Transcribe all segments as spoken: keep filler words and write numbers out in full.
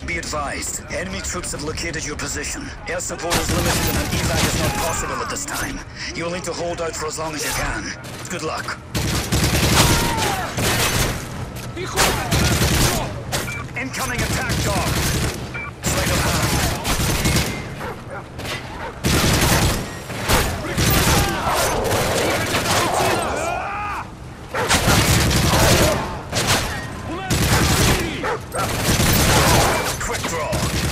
Be advised, enemy troops have located your position. Air support is limited and an evac is not possible at this time. You'll need to hold out for as long as you can. Good luck. Incoming attack dog! Sleight of hand. Quick draw.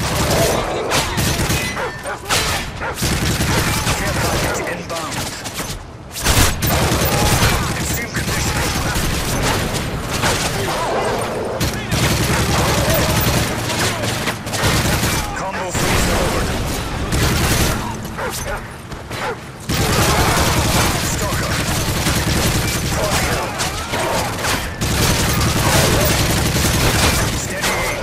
Care package inbound. Extreme conditioning. Combo freeze delivered. Stalker. Quad kill. Steady aim.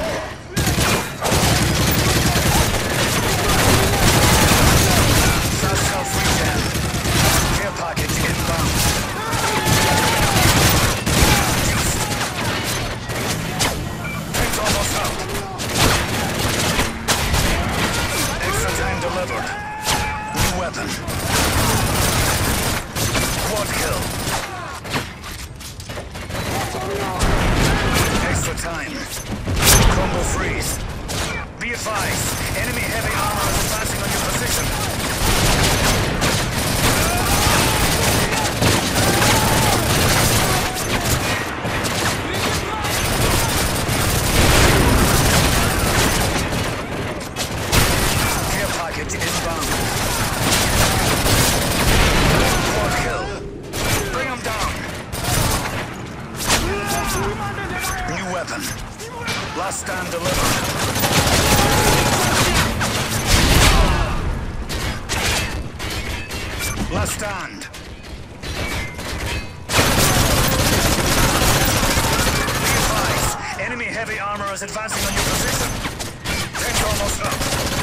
Fast self regen. Care package inbound. Juiced. Tank's almost out. Extra time delivered. New weapon. Quad kill. Extra time. Combo freeze. Be advised, enemy heavy armor is advancing on your position. Care package inbound. Quad kill. Bring him down. New weapon. Last stand delivered. Last stand. Be advised, enemy heavy armor is advancing on your position. Tank's almost up.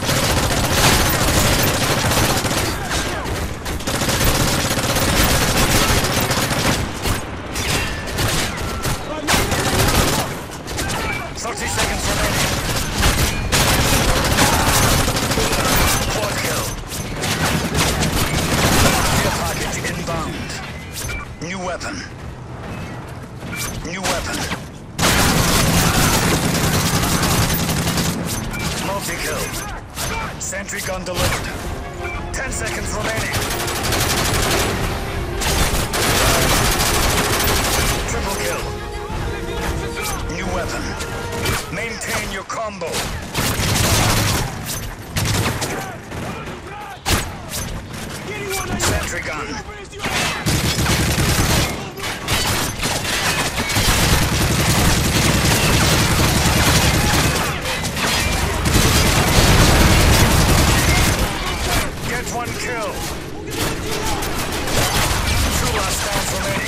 Thirty seconds remaining. Quad kill. Care package inbound. New weapon. New weapon. Multi-kill. Sentry gun delivered. Ten seconds remaining. Triple kill. New weapon. Maintain your combo. Sentry gun. Get one kill. Two last stands remaining.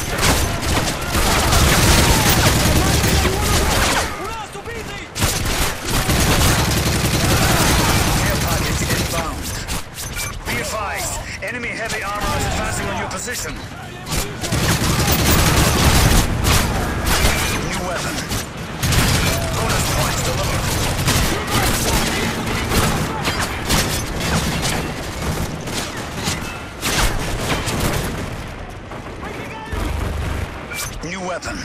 Enemy heavy armor is advancing on your position. New weapon. Bonus points delivered. New weapon.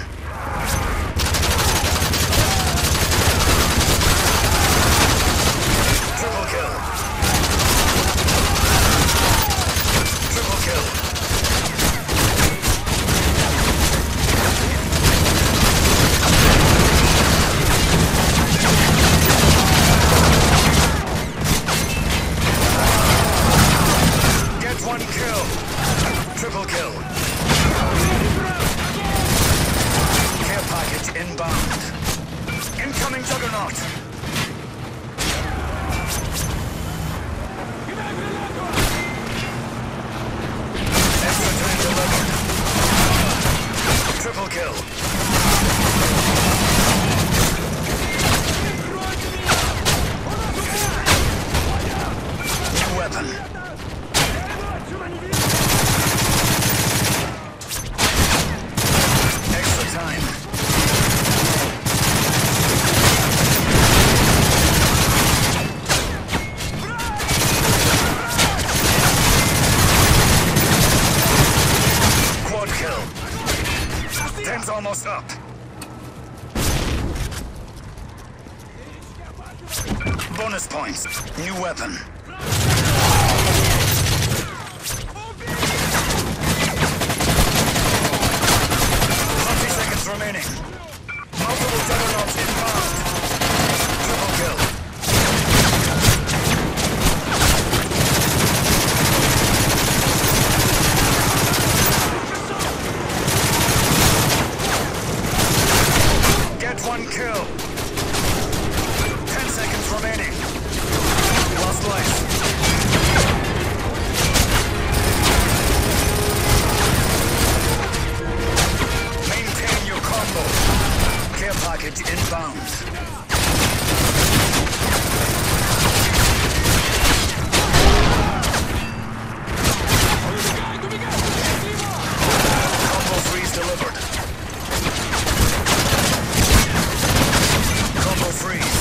Triple kill. Triple kill. bonus points. New weapon. Twenty seconds remaining. Multiple juggernauts inbound. Triple kill. Get one kill. Ten seconds remaining. Lost life. Maintain your combo. Care package inbound. Combo freeze delivered. Combo freeze.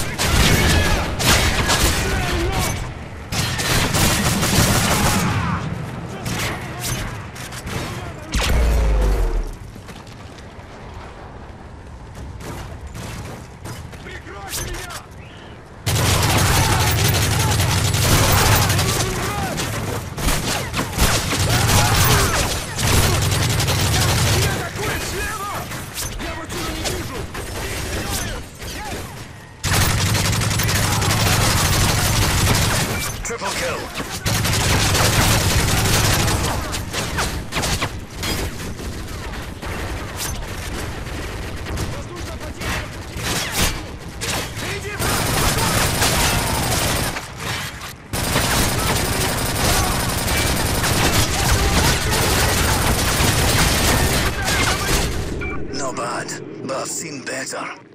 Triple kill. Not bad, but I've seen better.